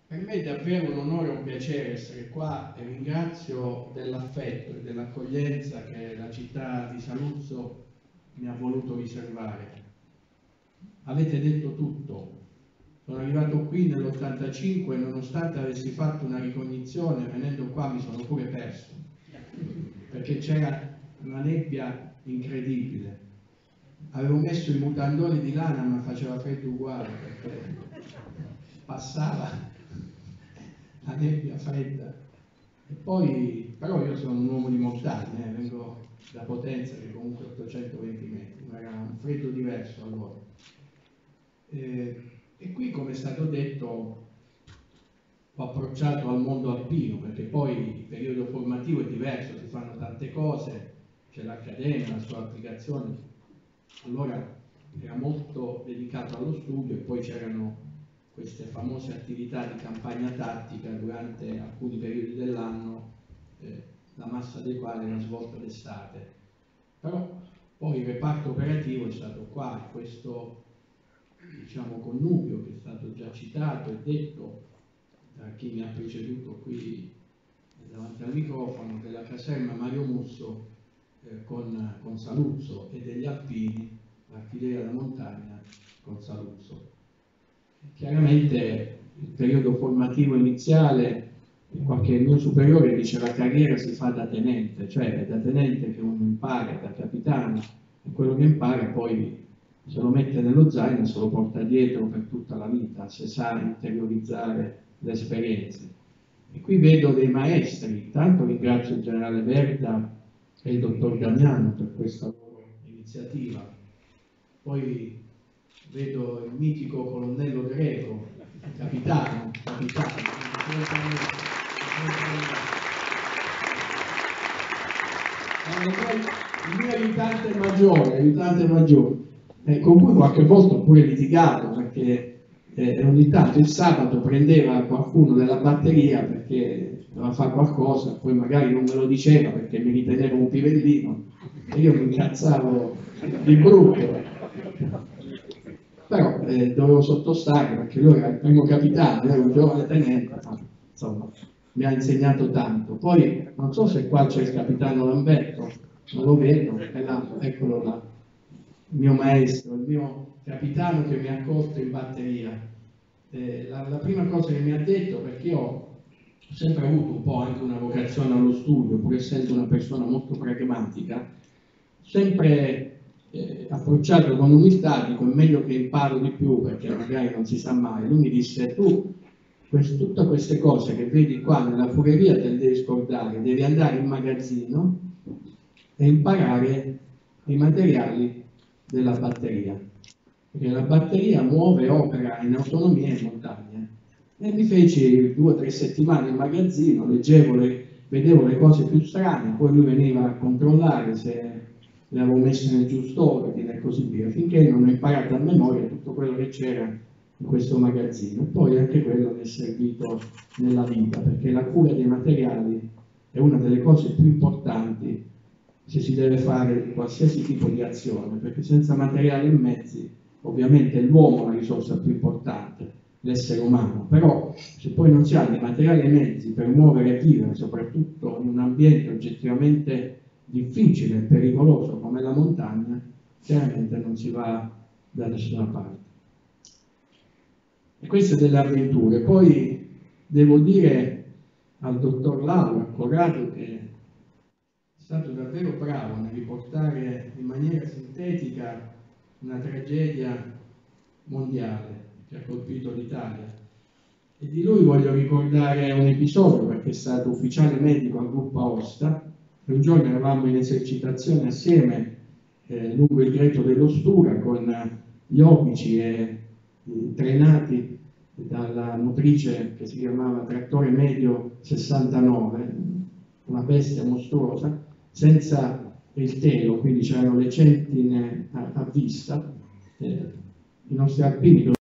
Per me è davvero un onore e un piacere essere qua e ringrazio dell'affetto e dell'accoglienza che la città di Saluzzo mi ha voluto riservare. Avete detto tutto. Sono arrivato qui nell'85 e nonostante avessi fatto una ricognizione, venendo qua mi sono pure perso, perché c'era una nebbia incredibile. Avevo messo i mutandoni di lana ma faceva freddo uguale perché passava la nebbia fredda. E poi, però io sono un uomo di montagna, vengo da Potenza che comunque è 820 metri, ma era un freddo diverso allora. E qui, come è stato detto, ho approcciato al mondo alpino, perché poi il periodo formativo è diverso, si fanno tante cose, c'è l'accademia, la sua applicazione. Allora era molto dedicato allo studio e poi c'erano queste famose attività di campagna tattica durante alcuni periodi dell'anno, la massa dei quali era svolta d'estate. Però poi il reparto operativo è stato qua, questo diciamo connubio che è stato già citato e detto da chi mi ha preceduto qui davanti al microfono, della caserma Mario Musso con Saluzzo e degli alpini, l'artiglieria da montagna con Saluzzo. Chiaramente il periodo formativo iniziale, qualche mio superiore dice la carriera si fa da tenente, cioè è da tenente che uno impara, da capitano, e quello che impara poi se lo mette nello zaino e se lo porta dietro per tutta la vita, se sa interiorizzare le esperienze. E qui vedo dei maestri, tanto ringrazio il generale Verda e il dottor Damiano per questa loro iniziativa, poi vedo il mitico colonnello Greco, capitano, il mio aiutante maggiore, con cui qualche volta ho pure litigato perché ogni tanto il sabato prendeva qualcuno della batteria perché doveva fare qualcosa, poi magari non me lo diceva perché mi riteneva un pivellino e io mi incazzavo di brutto. Però dovevo sottostare perché lui era il primo capitano, ero un giovane tenente, insomma mi ha insegnato tanto. Poi non so se qua c'è il capitano Lamberto, non lo vedo, è là, eccolo là, il mio maestro, il mio capitano che mi ha accolto in batteria. La prima cosa che mi ha detto, perché io ho sempre avuto un po' anche una vocazione allo studio, pur essendo una persona molto pragmatica, sempre approcciato con umiltà, dico è meglio che imparo di più perché magari non si sa mai. Lui mi disse tu tutte queste cose che vedi qua nella fugheria te le devi scordare, devi andare in magazzino e imparare i materiali della batteria, perché la batteria muove e opera in autonomia in montagna. E mi feci 2 o 3 settimane in magazzino, vedevo le cose più strane, poi lui veniva a controllare se le avevo messe nel giusto ordine e così via, finché non ho imparato a memoria tutto quello che c'era in questo magazzino. E poi anche quello mi è servito nella vita, perché la cura dei materiali è una delle cose più importanti se si deve fare qualsiasi tipo di azione, perché senza materiali e mezzi ovviamente è l'uomo la risorsa più importante, l'essere umano, però se poi non si ha dei materiali e mezzi per muovere e vivere, soprattutto in un ambiente oggettivamente difficile e pericoloso come la montagna, chiaramente non si va da nessuna parte. E queste delle avventure. Poi devo dire al dottor Laura Corrado che è stato davvero bravo nel riportare in maniera sintetica una tragedia mondiale che ha colpito l'Italia. E di lui voglio ricordare un episodio perché è stato ufficiale medico al gruppo Aosta. Un giorno eravamo in esercitazione assieme lungo il Greto dello Stura con gli obici e trainati dalla motrice che si chiamava Trattore Medio 69, una bestia mostruosa, senza il telo, quindi c'erano le centine a vista. I nostri alpini